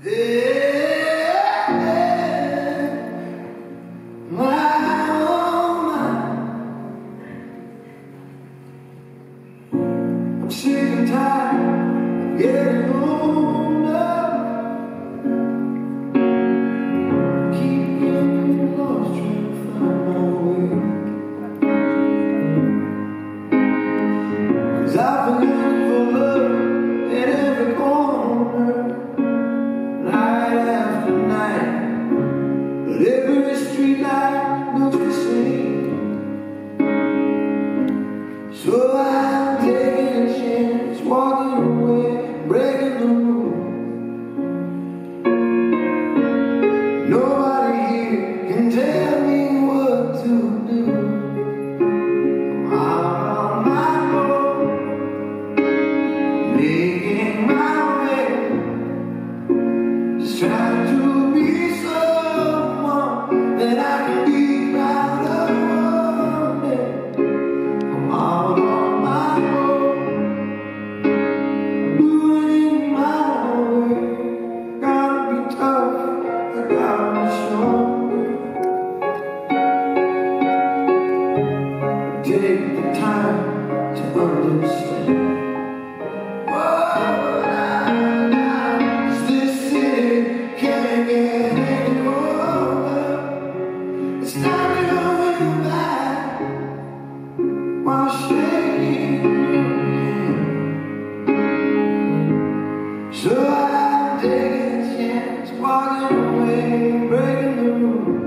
I'm sick and tired of getting older. Keep getting lost trying to find my way. 'Cause I've been looking for love in every corner, night after night, but every street light looks the same. So I'm taking a chance, walking away, breaking the rules. Nobody here can tell me what to do. I'm out on my own, making my way, just trying to be someone that I can be proud of one day. I'm out on my own, doing it my way. Gotta be tough, I gotta be stronger. Take the time to understand. This city can't get any colder. It's time to go back while shaking your hand. So I'm taking a chance, walking away, breaking the rules.